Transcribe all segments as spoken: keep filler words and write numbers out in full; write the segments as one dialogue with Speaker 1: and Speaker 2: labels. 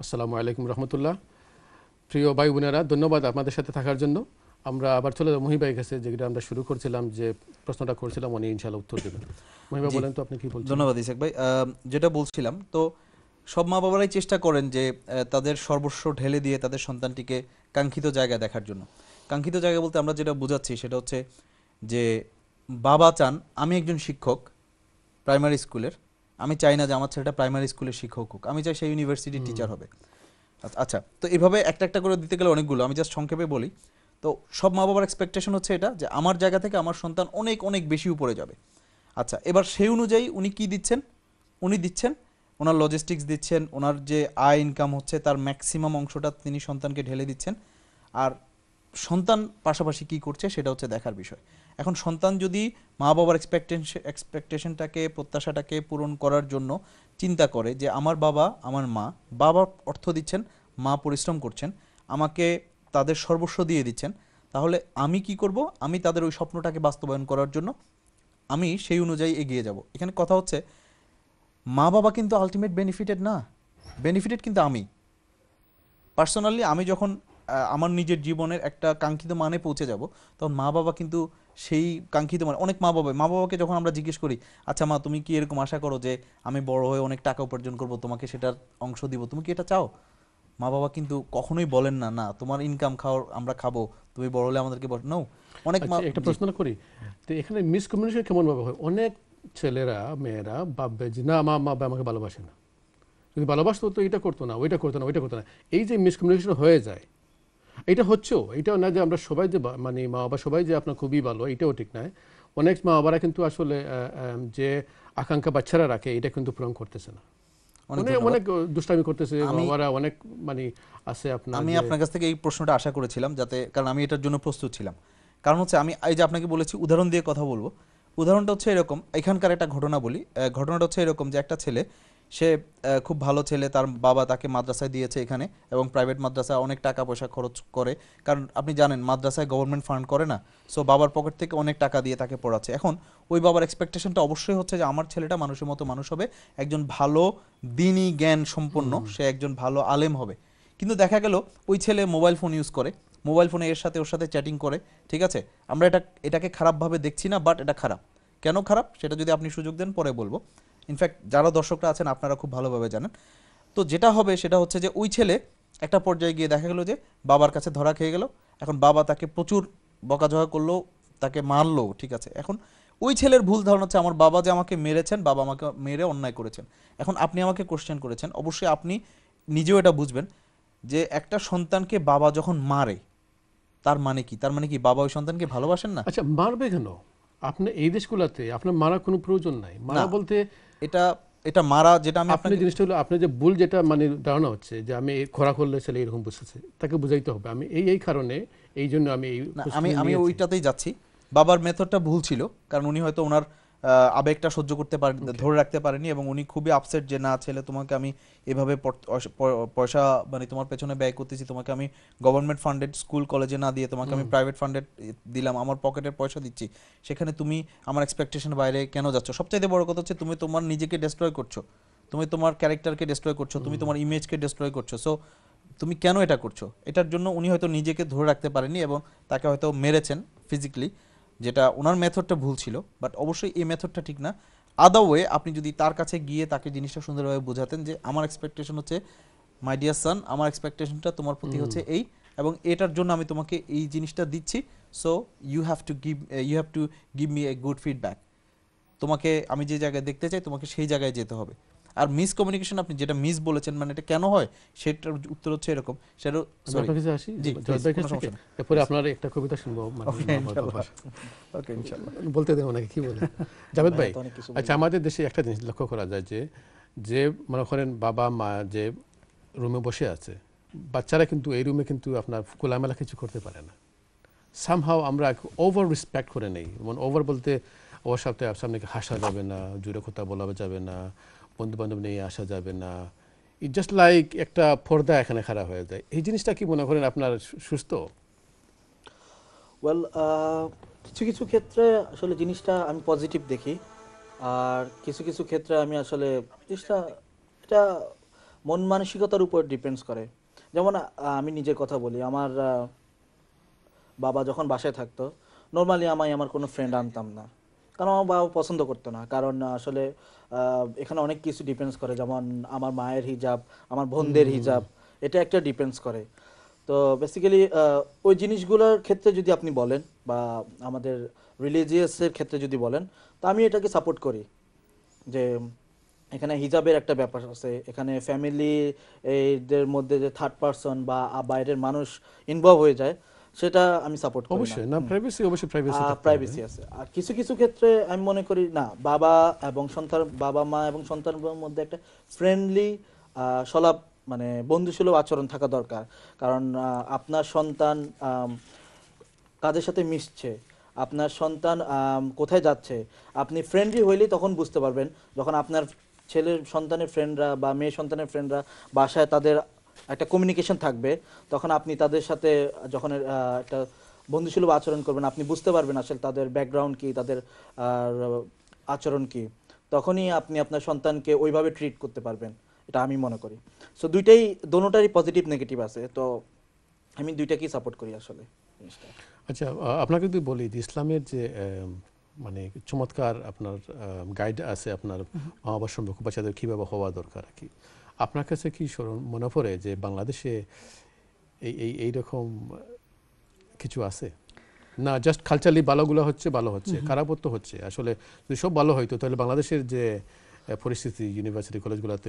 Speaker 1: আসসালামু আলাইকুম রহমতুল্লাহ। প্রিয় ভাই বোনেরা, ধন্যবাদ আপনাদের সাথে থাকার জন্য। আমরা আবার চলে যাব মহিবাই কাছে, যেটা আমরা শুরু করছিলাম, যে প্রশ্নটা করছিলাম উনি ইনশাআল্লাহ উত্তর দেবেন। মহিবা বলেন তো আপনি কি বলছেন।
Speaker 2: ধন্যবাদ ইসাক ভাই। যেটা বলছিলাম, তো সব মা বাবারাই চেষ্টা করেন যে তাদের সর্বস্ব ঢেলে দিয়ে তাদের সন্তানটিকে কাঙ্ক্ষিত জায়গায় দেখার জন্য। কাঙ্ক্ষিত জায়গা বলতে আমরা যেটা বোঝাচ্ছি সেটা হচ্ছে যে বাবা চান আমি একজন শিক্ষক প্রাইমারি স্কুলের, আমি চাই না যে আমার ছেলেটা প্রাইমারি স্কুলের শিক্ষক হোক, আমি চাই সে ইউনিভার্সিটির টিচার হবে। আচ্ছা, তো এভাবে একটা একটা করে দিতে গেলে অনেকগুলো, আমি জাস্ট সংক্ষেপে বলি। তো সব মা বাবার এক্সপেকটেশন হচ্ছে এটা যে আমার জায়গা থেকে আমার সন্তান অনেক অনেক বেশি উপরে যাবে। আচ্ছা, এবার সেই অনুযায়ী উনি কি দিচ্ছেন? উনি দিচ্ছেন ওনার লজিস্টিক্স দিচ্ছেন, ওনার যে আয় ইনকাম হচ্ছে তার ম্যাক্সিমাম অংশটা তিনি সন্তানকে ঢেলে দিচ্ছেন। আর সন্তান পাশাপাশি কি করছে সেটা হচ্ছে দেখার বিষয়। এখন সন্তান যদি মা বাবার এক্সপেকটেশন এক্সপেকটেশনটাকে প্রত্যাশাটাকে পূরণ করার জন্য চিন্তা করে যে আমার বাবা আমার মা, বাবা অর্থ দিচ্ছেন, মা পরিশ্রম করছেন, আমাকে তাদের সর্বস্ব দিয়ে দিচ্ছেন, তাহলে আমি কি করব? আমি তাদের ওই স্বপ্নটাকে বাস্তবায়ন করার জন্য আমি সেই অনুযায়ী এগিয়ে যাব। এখানে কথা হচ্ছে মা বাবা কিন্তু আলটিমেট বেনিফিটেড না, বেনিফিটেড কিন্তু আমি পার্সোনালি। আমি যখন আমার নিজের জীবনের একটা কাঙ্ক্ষিত মানে পৌঁছে যাব, তখন মা বাবা কিন্তু সেই কাঙ্ক্ষিত মানে, অনেক মা বাবা মা বাবাকে যখন আমরা জিজ্ঞেস করি, আচ্ছা মা তুমি কি এরকম আশা করো যে আমি বড় হয়ে অনেক টাকা উপার্জন করব, তোমাকে সেটার অংশ দিব, তুমি কি এটা চাও? মা বাবা কিন্তু কখনোই বলেন না না তোমার ইনকাম খাও, আমরা খাবো, তুমি বড় হলে আমাদেরকে বল। নো, অনেক
Speaker 1: একটা প্রশ্ন করি, তো এখানে মিসকমিউনিকেশন কেমন ভাবে হয়? অনেক ছেলেরা মেয়েরা ভাববে যে না মা মা আমাকে ভালোবাসে না, যদি ভালোবাসতো তো এটা করতো না, ওইটা করতো না, ওইটা করতো না। এই যে মিসকমিউনিকেশন হয়ে যায়, এটা হচ্ছেও, এটাও না যে আমরা সবাই যে মানে মা বাবা সবাই যে আপনার খুবই ভালো, এটাও ঠিক নয়। অনেক মা বাবারা কিন্তু আসলে যে আকাঙ্ক্ষা বাচ্চারা রাখে এটা কিন্তু পূরণ করতেছে না, অনেক অনেক দুষ্টামি করতেছে বাবারা, অনেক মানে আছে আপনার।
Speaker 2: আমি আপনার কাছ থেকে এই প্রশ্নটা আশা করেছিলাম, যাতে, কারণ আমি এটার জন্য প্রস্তুত ছিলাম। কারণ হচ্ছে আমি এই যে আপনাকে বলেছি উদাহরণ দিয়ে কথা বলবো। উদাহরণটা হচ্ছে এরকম, এখানকার একটা ঘটনা বলি। ঘটনাটা হচ্ছে এরকম যে একটা ছেলে, সে খুব ভালো ছেলে, তার বাবা তাকে মাদ্রাসায় দিয়েছে এখানে, এবং প্রাইভেট মাদ্রাসায় অনেক টাকা পয়সা খরচ করে, কারণ আপনি জানেন মাদ্রাসায় গভর্নমেন্ট ফান্ড করে না, সো বাবার পকেট থেকে অনেক টাকা দিয়ে তাকে পড়াচ্ছে। এখন ওই বাবার এক্সপেকটেশনটা অবশ্যই হচ্ছে যে আমার ছেলেটা মানুষের মতো মানুষ হবে, একজন ভালো দিনী জ্ঞান সম্পন্ন, সে একজন ভালো আলেম হবে। কিন্তু দেখা গেল ওই ছেলে মোবাইল ফোন ইউজ করে, মোবাইল ফোনে এর সাথে ওর সাথে চ্যাটিং করে। ঠিক আছে, আমরা এটা এটাকে খারাপভাবে দেখছি না, বাট এটা খারাপ। কেন খারাপ সেটা যদি আপনি সুযোগ দেন পরে বলবো। ইনফ্যাক্ট যারা দর্শকরা আছেন আপনারা খুব ভালোভাবে জানেন। তো যেটা হবে সেটা হচ্ছে যে ওই ছেলে একটা পর্যায়ে গিয়ে দেখা গেল যে বাবার কাছে ধরা খেয়ে গেল। এখন বাবা তাকে প্রচুর বকাঝকা করলো, তাকে মারলো। ঠিক আছে, এখন ওই ছেলের ভুল ধারণা হচ্ছে আমার বাবা যে আমাকে মেরেছেন, বাবা আমাকে মেরে অন্যায় করেছেন। এখন আপনি আমাকে কোশ্চেন করেছেন, অবশ্যই আপনি নিজেও এটা বুঝবেন যে একটা সন্তানকে বাবা যখন মারে তার মানে কি? তার মানে কি বাবা ওই সন্তানকে ভালোবাসেন না?
Speaker 1: আচ্ছা, মারবে কেন? আপনি এই দেশগুলোতে আপনার মারা কোনো প্রয়োজন নাই। মারা বলতে
Speaker 2: এটা এটা মারা, যেটা আমি
Speaker 1: আপনি জিনিসটা হলো আপনি যে ভুল যেটা মানে ধারণা হচ্ছে যে আমি খরা করলে ছেলে এরকম বুঝতেছে, তাকে বুঝাইতে হবে আমি এই এই কারণে, এই জন্য আমি
Speaker 2: আমি আমি ওইটাতেই যাচ্ছি। বাবার মেথডটা ভুল ছিল, কারণ উনি হয়তো ওনার আবেগটা সহ্য করতে পারেন, ধরে রাখতে পারেনি, এবং উনি খুবই আপসেট যে না ছেলে তোমাকে আমি এভাবে পয়সা মানে তোমার পেছনে ব্যয় করতেছি, তোমাকে আমি গভর্নমেন্ট ফান্ডেড স্কুল কলেজে না দিয়ে তোমাকে আমি প্রাইভেট ফান্ডেড দিলাম, আমার পকেটের পয়সা দিচ্ছি, সেখানে তুমি আমার এক্সপেকটেশনের বাইরে কেন যাচ্ছ? সবচাইতে বড় কথা হচ্ছে তুমি তোমার নিজেকে ডেস্ট্রয় করছো, তুমি তোমার ক্যারেক্টারকে ডেস্ট্রয় করছো, তুমি তোমার ইমেজকে ডেস্ট্রয় করছো। সো তুমি কেন এটা করছো? এটার জন্য উনি হয়তো নিজেকে ধরে রাখতে পারেননি এবং তাকে হয়তো মেরেছেন ফিজিক্যালি, যেটা ওনার মেথডটা ভুল ছিল। বাট অবশ্যই এই মেথডটা ঠিক না। আদার ওয়ে আপনি যদি তার কাছে গিয়ে তাকে জিনিসটা সুন্দরভাবে বোঝাতেন যে আমার এক্সপেকটেশন হচ্ছে মাই ডিয়ার সান, আমার এক্সপেকটেশনটা তোমার প্রতি হচ্ছে এই, এবং এটার জন্য আমি তোমাকে এই জিনিসটা দিচ্ছি, so you have to give you have to give me a good feedback. তোমাকে আমি যে জায়গায় দেখতে চাই তোমাকে সেই জায়গায় যেতে হবে। আর মিস কমিউনিকেশন, আপনি যেটা মিস বলেছেন, মানে এটা কেন হয় সেটার উত্তর হচ্ছে এরকম। সেটা সরি জি
Speaker 1: এরপরে আপনার একটা কবিতা শুনবো,
Speaker 2: ওকে ইনশাআল্লাহ
Speaker 1: বলতে দেন ওনাকে কি বলে জাভেদ ভাই। আচ্ছা, আমাদের দেশে একটা জিনিস লক্ষ্য করা যায় যে যে মনে করেন বাবা মা যে রুমে বসে আছে, বাচ্চারা কিন্তু এই রুমে কিন্তু আপনার খোলামেলা কিছু করতে পারে না। সামহাও আমরা ওভার রেসপেক্ট করে নেই, মানে ওভার বলতে ওর সাথে সামনে হাসা যাবে না, জোরে কথা বলা যাবে না, বন্ধু বান্ধব নিয়ে আসা যাবে না, ইট জাস্ট লাইক একটা পর্দা এখানে খারাপ হয়ে যায়। এই জিনিসটা কি মনে করেন আপনার সুস্থ?
Speaker 3: ওয়েল, কিছু কিছু ক্ষেত্রে আসলে জিনিসটা আমি পজিটিভ দেখি, আর কিছু কিছু ক্ষেত্রে আমি আসলে জিনিসটা এটা মন মানসিকতার উপর ডিপেন্ডস করে। যেমন আহ, আমি নিজের কথা বলি, আমার আহ, বাবা যখন বাসায় থাকতো নর্মালি আমি আমার কোনো ফ্রেন্ড আনতাম না, কারণ আমার বাবা পছন্দ করতো না। কারণ আহ, আসলে আহ, এখানে অনেক কিছু ডিপেন্ডস করে, যেমন আমার মায়ের হিজাব, আমার বোনদের হিজাব, এটা একটা ডিপেন্ডস করে। তো বেসিক্যালি ওই জিনিসগুলোর ক্ষেত্রে যদি আপনি বলেন বা আমাদের রিলিজিয়াসের ক্ষেত্রে যদি বলেন, তো আমি এটাকে সাপোর্ট করি যে এখানে হিজাবের একটা ব্যাপার আছে, এখানে ফ্যামিলি এদের মধ্যে যে থার্ড পারসন বা বাইরের মানুষ ইনভলভ হয়ে যায়, সেটা আমি সাপোর্ট করি না।
Speaker 1: অবশ্যই না, প্রাইভেসি অবশ্যই প্রাইভেসি
Speaker 3: প্রাইভেসি আছে। আর কিছু কিছু ক্ষেত্রে আমি মনে করি না, বাবা এবং সন্তান, বাবা মা এবং সন্তানের মধ্যে একটা ফ্রেন্ডলি সলাপ মানে বন্ধুসুলভ আচরণ থাকা দরকার। কারণ আহ, আপনার সন্তান আম, কাদের সাথে মিশছে, আপনার সন্তান আম, কোথায় যাচ্ছে, আপনি ফ্রেন্ডলি হইলেই তখন বুঝতে পারবেন। যখন আপনার ছেলের সন্তানের ফ্রেন্ডরা বা মেয়ে সন্তানের ফ্রেন্ডরা বাসায় তাদের একটা কমিউনিকেশন থাকবে, তখন আপনি তাদের সাথে যখন আহ, একটা বন্ধুসুলভ আচরণ করবেন, আপনি বুঝতে পারবেন আসলে তাদের ব্যাকগ্রাউন্ড কি, তাদের আহ, আচরণ কি, তখনই আপনি আপনার সন্তানকে ওইভাবে ট্রিট করতে পারবেন, এটা আমি মনে করি। সো দুইটাই, দোনোটারই পজিটিভ নেগেটিভ আছে, তো আমি দুইটাকেই সাপোর্ট করি আসলে জিনিসটা।
Speaker 1: আচ্ছা, আহ, আপনাকে যদি বলি যে ইসলামের যে আহ, মানে চমৎকার আপনার গাইড আছে আপনার মা বাবার সম্পর্ক বাচ্চাদের কীভাবে হওয়া দরকার আর কি, আপনার কাছে কি স্মরণ মনে পড়ে যে বাংলাদেশে এই এই এইরকম কিছু আছে? না জাস্ট কালচারালি ভালোগুলো হচ্ছে, ভালো হচ্ছে, খারাপও তো হচ্ছে। আসলে যদি সব ভালো হইতো তাহলে বাংলাদেশের যে আহ, পরিস্থিতি ইউনিভার্সিটি কলেজগুলোতে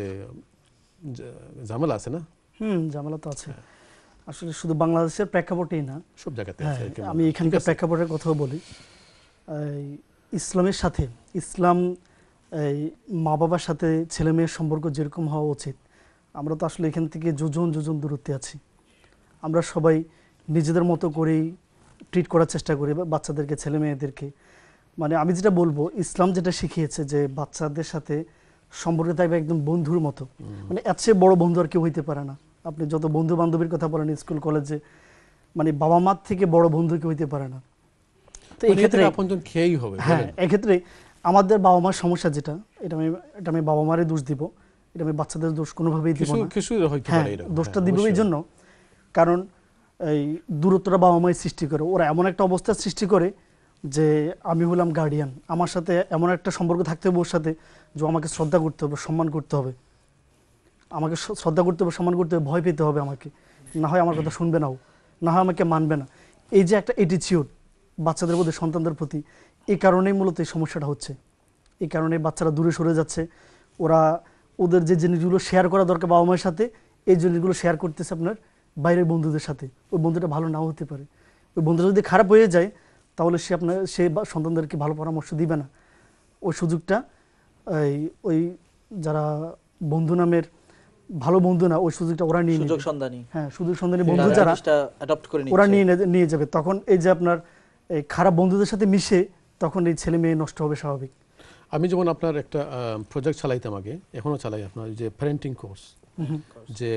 Speaker 1: ঝামেলা আছে না?
Speaker 4: হুম, ঝামেলা তো আছে। আসলে শুধু বাংলাদেশের প্রেক্ষাপটেই না,
Speaker 1: সব জায়গাতে
Speaker 4: হ্যাঁ,
Speaker 1: আছে আর কি।
Speaker 4: আমি এখানকার প্রেক্ষাপটের কথাও বলি। এই ইসলামের সাথে, ইসলাম এই মা বাবার সাথে ছেলে মেয়ের সম্পর্ক যেরকম হওয়া উচিত, আমরা তো আসলে এখান থেকে যোজন যোজন দূরত্বে আছি। আমরা সবাই নিজেদের মতো করেই ট্রিট করার চেষ্টা করি বাচ্চাদেরকে, ছেলে মেয়েদেরকে। মানে আমি যেটা বলবো, ইসলাম যেটা শিখিয়েছে যে বাচ্চাদের সাথে সম্পর্ক থাকবে একদম বন্ধুর মতো, মানে এর চেয়ে বড় বন্ধু আর কেউ হইতে পারে না। আপনি যত বন্ধু বান্ধবীর কথা বলেন স্কুল কলেজে, মানে বাবা মার থেকে বড় বন্ধু কেউ হইতে পারে না। তো এই ক্ষেত্রে
Speaker 1: আপনজন খেয়েই হবে।
Speaker 4: হ্যাঁ, এক্ষেত্রে আমাদের বাবা মার সমস্যা যেটা, এটা আমি এটা আমি বাবা মারে দোষ দিব, এটা আমি বাচ্চাদের দোষ কোনোভাবেই দিব না। হ্যাঁ, দোষটা দিব এই জন্য, কারণ এই দূরত্বটা বাবা মায়ের সৃষ্টি করে। ওরা এমন একটা অবস্থার সৃষ্টি করে যে আমি হলাম গার্ডিয়ান, আমার সাথে এমন একটা সম্পর্ক থাকতে হবে ওর সাথে যে আমাকে শ্রদ্ধা করতে হবে, সম্মান করতে হবে, আমাকে শ্রদ্ধা করতে হবে, সম্মান করতে হবে, ভয় পেতে হবে আমাকে, না হয় আমার কথা শুনবে না ও, না হয় আমাকে মানবে না। এই যে একটা অ্যাটিটিউড বাচ্চাদের মধ্যে, সন্তানদের প্রতি, এই কারণেই মূলত এই সমস্যাটা হচ্ছে। এই কারণে বাচ্চারা দূরে সরে যাচ্ছে। ওরা ওদের যে জিনিসগুলো শেয়ার করা দরকার বাবা মায়ের সাথে, এই জিনিসগুলো শেয়ার করতেছে আপনার বাইরের বন্ধুদের সাথে। ওই বন্ধুটা ভালো নাও হতে পারে, ওই বন্ধুটা যদি খারাপ হয়ে যায় তাহলে সে আপনার সে সন্তানদেরকে ভালো পরামর্শ দিবে না। ওই সুযোগটা এই ওই যারা বন্ধু নামের ভালো বন্ধু না, ওই সুযোগটা ওরা নিয়ে
Speaker 3: সুযোগ সন্ধানী,
Speaker 4: হ্যাঁ সুযোগ সন্ধানী বন্ধু যারা ওরা নিয়ে নিয়ে যাবে। তখন এই যে আপনার এই খারাপ বন্ধুদের সাথে মিশে তখন এই ছেলে মেয়ে নষ্ট হবে স্বাভাবিক।
Speaker 1: আমি যেমন আপনার একটা প্রজেক্ট চালাইতাম আগে, এখনো চালাই, আপনার যে প্যারেন্টিং কোর্স, যে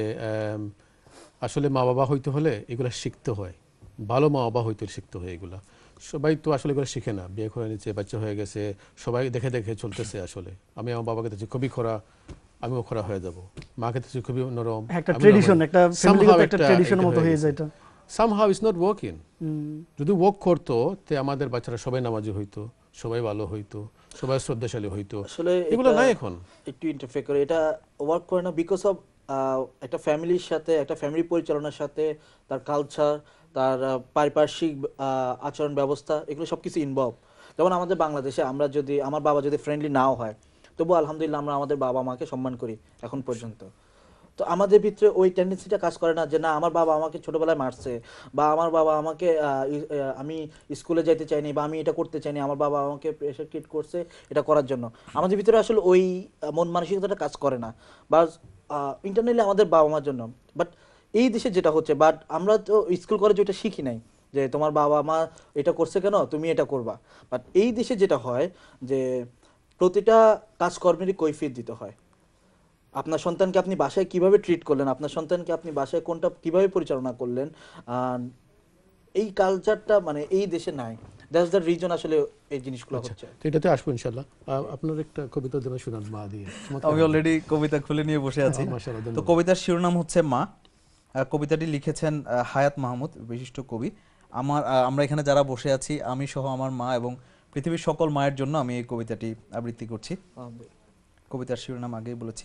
Speaker 1: আসলে মা বাবা হইতে হলে এগুলো শিখতে হয়, ভালো মা বাবা হইতে শিখতে হয়। এগুলা সবাই তো আসলে এগুলো শিখে না, বিয়ে করে নিচ্ছে, বাচ্চা হয়ে গেছে, সবাই দেখে দেখে চলতেছে। আসলে আমি আমার বাবাকে দেখছি খুবই খরা, আমিও খরা হয়ে যাব, মাকে দেখছি খুবই নরম,
Speaker 4: একটা ট্র্যাডিশন, একটা ফ্যামিলিগত একটা ট্র্যাডিশনের মতো হয়ে যায় এটা।
Speaker 1: somehow it's not working. যদি ওয়ার্ক করতো তে আমাদের বাচ্চারা সবাই নামাজি হইতো, সবাই ভালো হইতো, সবাই শ্রদ্ধাশালী হইতো।
Speaker 3: আসলে
Speaker 1: এগুলো নাই এখন।
Speaker 3: একটু ইন্টারফেয়ার করে, এটা ওয়ার্ক করে না বিকজ অফ একটা ফ্যামিলির সাথে, একটা ফ্যামিলি পরিচালনার সাথে তার কালচার, তার পারিপার্শ্বিক আচরণ ব্যবস্থা, এগুলো সব কিছু ইনভলভ। যেমন আমাদের বাংলাদেশে আমরা যদি, আমার বাবা যদি ফ্রেন্ডলি নাও হয়, তবু আলহামদুলিল্লাহ আমরা আমাদের বাবা মাকে সম্মান করি এখন পর্যন্ত। তো আমাদের ভিতরে ওই টেন্ডেন্সিটা কাজ করে না যে না আমার বাবা আমাকে ছোটবেলায় মারছে, বা আমার বাবা আমাকে আমি স্কুলে যাইতে চাইনি, বা আমি এটা করতে চাইনি, আমার বাবা আমাকে প্রেশার ক্রিয়েট করছে এটা করার জন্য। আমাদের ভিতরে আসলে ওই মন মানসিকতাটা কাজ করে না, বা ইন্টারনালি আমাদের বাবা মার জন্য। বাট এই দেশে যেটা হচ্ছে, বাট আমরা তো স্কুল কলেজে ওইটা শিখি নাই যে তোমার বাবা মা এটা করছে কেন, তুমি এটা করবা। বাট এই দেশে যেটা হয় যে প্রতিটা কাজকর্মেরই কৈফিয়ত দিতে হয়। আপনার সন্তানকে আপনি বাসায় কিভাবে ট্রিট করলেন, আপনার সন্তানকে আপনি বাসায় কোনটা কিভাবে পরিচালনা করলেন, এই কালচারটা মানে এই দেশে নাই। দ্যাটস দ্য রিজন আসলে এই জিনিসগুলো হচ্ছে।
Speaker 1: তো এটাতে আসবো ইনশাআল্লাহ। আপনার একটা কবিতা দেবে শোনান মা দিয়ে।
Speaker 2: আমি অলরেডি কবিতা খুলে নিয়ে বসে আছি। তো কবিতার শিরোনাম হচ্ছে মা। কবিতাটি লিখেছেন হায়াত মাহমুদ, বিশিষ্ট কবি। আমার আমরা এখানে যারা বসে আছি, আমি সহ আমার মা এবং পৃথিবীর সকল মায়ের জন্য আমি এই কবিতাটি আবৃত্তি করছি। কবিতার শিরোনাম আগেই বলেছি।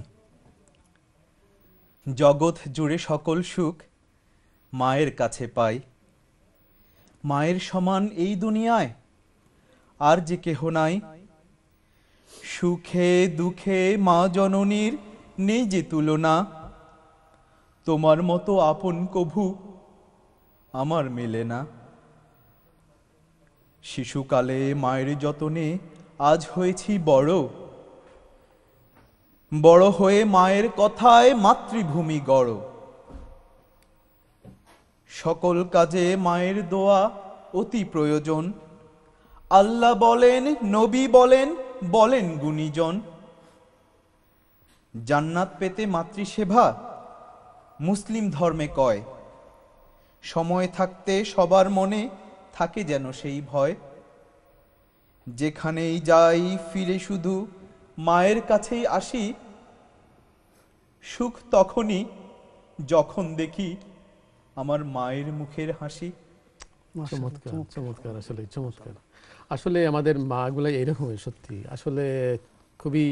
Speaker 2: জগৎ জুড়ে সকল সুখ মায়ের কাছে পাই, মায়ের সমান এই দুনিয়ায় আর যে কেহ নাই। সুখে দুঃখে মা জননীর নেই যে তুলনা, তোমার মতো আপন কভু আমার মেলে না। শিশুকালে মায়ের যতনে আজ হয়েছি বড়, বড় হয়ে মায়ের কথায় মাতৃভূমি গড়। সকল কাজে মায়ের দোয়া অতি প্রয়োজন, আল্লাহ বলেন, নবী বলেন, বলেন গুণীজন। জান্নাত পেতে মাতৃসেবা মুসলিম ধর্মে কয়, সময় থাকতে সবার মনে থাকে যেন সেই ভয়। যেখানেই যাই ফিরে শুধু মায়ের কাছেই আসি, সুখ তখনই যখন দেখি আমার মায়ের মুখের হাসি।
Speaker 1: চমৎকার চমৎকার, আসলে চমৎকার। আসলে আমাদের মা গুলা এইরকমই, সত্যি আসলে খুবই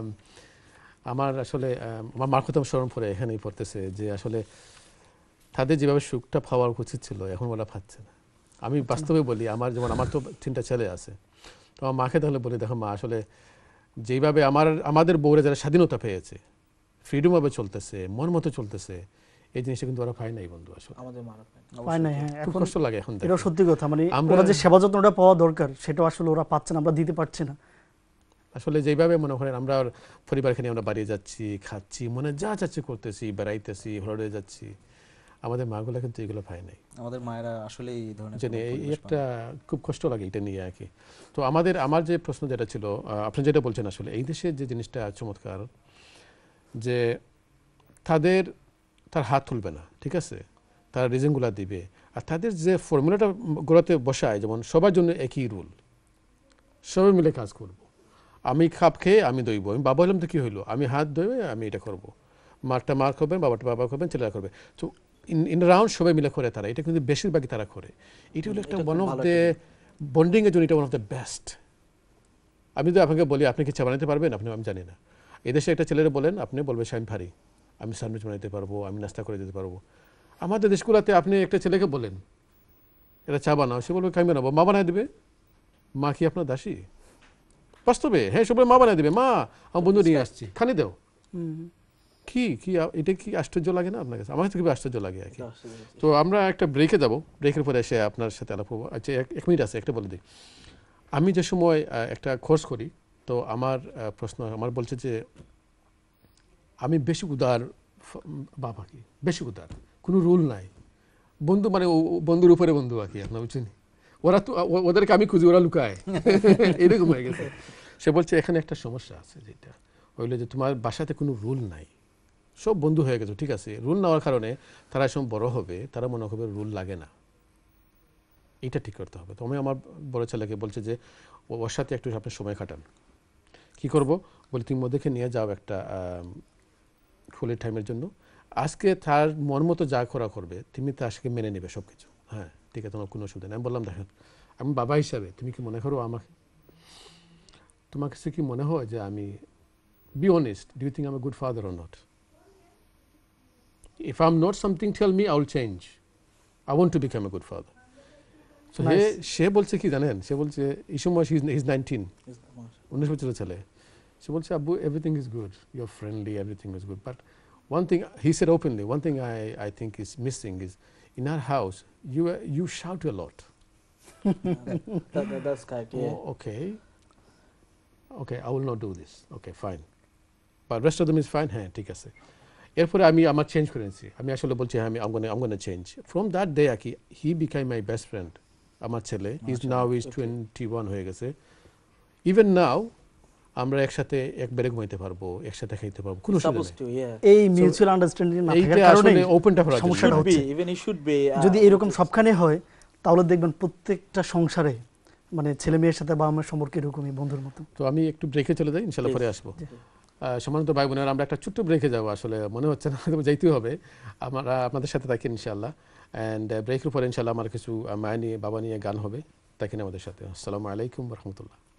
Speaker 1: আমার আসলে আমার মার কথা স্মরণ পড়ে এখানেই পড়তেছে যে আসলে তাদের যেভাবে সুখটা পাওয়ার উচিত ছিল এখন ওরা পাচ্ছে না। আমি বাস্তবে বলি, আমার যেমন আমার তো তিনটা ছেলে আছে, তো আমার মাকে তাহলে বলি, দেখো মা আসলে যেইভাবে আমার আমাদের বউরা যারা স্বাধীনতা পেয়েছে, ফ্রিডম ভাবে চলতেছে, মন মতো চলতেছে, এই জিনিসটা কিন্তু ওরা পায় নাই বন্ধু। আসলে
Speaker 3: আমাদের মারা
Speaker 4: পায় নাই। হ্যাঁ,
Speaker 1: খুব কষ্ট লাগে এখন।
Speaker 4: এটা সত্যি কথা, মানে ওরা যে সেবা যত্নটা পাওয়া দরকার সেটা আসলে ওরা পাচ্ছে না, আমরা দিতে পারছি না।
Speaker 1: আসলে যেভাবে মনে করেন আমরা পরিবারকে নিয়ে আমরা বাড়ি যাচ্ছি, খাচ্ছি, মনে যা চাচ্ছি করতেছি, বেড়াইতেছি, হলিডে যাচ্ছি, আমাদের মাগুলো কিন্তু এগুলো পায় নাই।
Speaker 2: আমাদের মায়েরা আসলে এই ধরনের
Speaker 1: জানি এই একটা খুব কষ্ট লাগে এটা নিয়ে আর কি। তো আমাদের আমার যে প্রশ্ন যেটা ছিল, আপনি যেটা বলছেন, আসলে এই দেশের যে জিনিসটা চমৎকার, যে তাদের তার হাত তুলবে না, ঠিক আছে, তারা রিজনগুলো দিবে, আর তাদের যে ফর্মুলাটা গোড়াতে বসায়, যেমন সবার জন্য একই রুল, সবাই মিলে কাজ করব। আমি খাপ খেয়ে আমি দইব, আমি বাবা হলাম তো কী হইলো, আমি হাত ধোবে আমি এটা করব, মারটা মার করবেন, বাবাটা বাবা করবেন, ছেলেরা করবে। তো ইন ইন রাউন্ড সবাই মিলে করে তারা, এটা কিন্তু বেশিরভাগই তারা করে। এটা হলো একটা ওয়ান অফ দ্য বন্ডিংয়ের জন্য এটা ওয়ান অফ দ্য বেস্ট। আমি যদি আপনাকে বলি আপনি কি চা বানাতে পারবেন, আপনি আমি জানি না, এদেশে একটা ছেলেরা বলেন, আপনি বলবে আমি পারি, আমি স্যান্ডউইচ বানাতে পারবো, আমি নাস্তা করে দিতে পারবো। আমাদের দেশগুলোতে আপনি একটা ছেলেকে বলেন এটা চা বানাও, সে বলবে আমি বানাবো, মা বানায় দেবে। মা কি আপনার দাসী? বাস্তবে হ্যাঁ, সবাই মা বানায় দেবে, মা আমার বন্ধু নিয়ে আসছি, খানি দাও। কি কি এটা কি আশ্চর্য লাগে না আপনার কাছে? আমার কাছে খুবই আশ্চর্য লাগে আর কি। তো আমরা একটা ব্রেকে যাব, ব্রেকের পরে এসে আপনার সাথে আলাপ করবো। আচ্ছা, এক মিনিট আছে, একটা বলে দিই। আমি যে সময় একটা কোর্স করি, তো আমার প্রশ্ন আমার বলছে যে আমি বেশি উদার বাবা, কি বেশি উদার, কোনো রুল নাই, বন্ধু মানে বন্ধুর উপরে বন্ধু আর কি, আপনার বুঝছেন, ওরা তো ওদেরকে আমি খুঁজি, ওরা লুকায়, এরকম হয়ে গেছে। সে বলছে এখানে একটা সমস্যা আছে, যেটা হইলে যে তোমার বাসাতে কোনো রুল নাই, সব বন্ধু হয়ে গেছে, ঠিক আছে, রুল নেওয়ার কারণে তারা এসব বড় হবে, তারা মনে হবে রুল লাগে না, এটা ঠিক করতে হবে। তো আমি আমার বড় ছেলেকে বলছে যে ওর সাথে একটু আপনি সময় কাটান। কি করব? বলি তুমি ওদেরকে নিয়ে যাও একটা ফুলের টাইমের জন্য, আজকে তার মন মতো যা করা করবে তুমি তা আজকে মেনে নেবে সব কিছু, হ্যাঁ ঠিক আছে, তোমার কোনো অসুবিধা নেই। আমি বললাম দেখেন, আমি বাবা হিসাবে তুমি কি মনে করো আমাকে, তোমার কাছে কি মনে হয় যে আমি, be honest, do you think I am a good father or not? If I'm not something, tell me, I will change. I want to become a good father. So he she বলছে কি জানেন, সে বলছে এই সময় he is nineteen, উনিশ বছরের ছেলে। সে বলছে আব্বু everything is good, you're friendly, everything is good, but one thing he said openly, one thing I I think is missing is in our house you you shout a lot.
Speaker 3: that, that, that's correct, yeah.
Speaker 1: Oh, okay okay I will not do this, okay fine, but rest of them is fine, হ্যাঁ ঠিক আছে। এরপরে আমি আমার change করেছি, আমি আসলে বলছি আমি I'm going to I'm going to change. From that day আকি he became my best friend, আমার ছেলে, he is now is twenty-one হয়ে গেছে। Even now আমরা একসাথে একবারে ঘুমাইতে পারবো, একসাথে খাইতে পারবো, কোনো সমস্যা নেই।
Speaker 4: এই মিউচুয়াল আন্ডারস্ট্যান্ডিং না থাকার কারণে
Speaker 1: ওপেনটা করা
Speaker 4: সমস্যাটা হচ্ছে।
Speaker 3: even it should be
Speaker 4: যদি এরকম সবখানে হয় তাহলে দেখবেন প্রত্যেকটা সংসারে মানে ছেলে মেয়ের সাথে বাবা মায়ের সম্পর্ক এরকমই বন্ধুর মতো।
Speaker 1: তো আমি একটু ব্রেকে চলে যাই, ইনশাল্লাহ পরে আসবো। সম্মানিত ভাই বোনেরা, আমরা একটা ছোট্ট ব্রেকে যাবো, আসলে মনে হচ্ছে না যাইতেই হবে, আমরা আপনাদের সাথে থাকি ইনশাল্লাহ। অ্যান্ড ব্রেকের পরে ইনশাল্লাহ আমার কিছু মা নিয়ে বাবা নিয়ে গান হবে, থাকেন আমাদের সাথে। আসসালামু আলাইকুম রহমতুল্লাহ।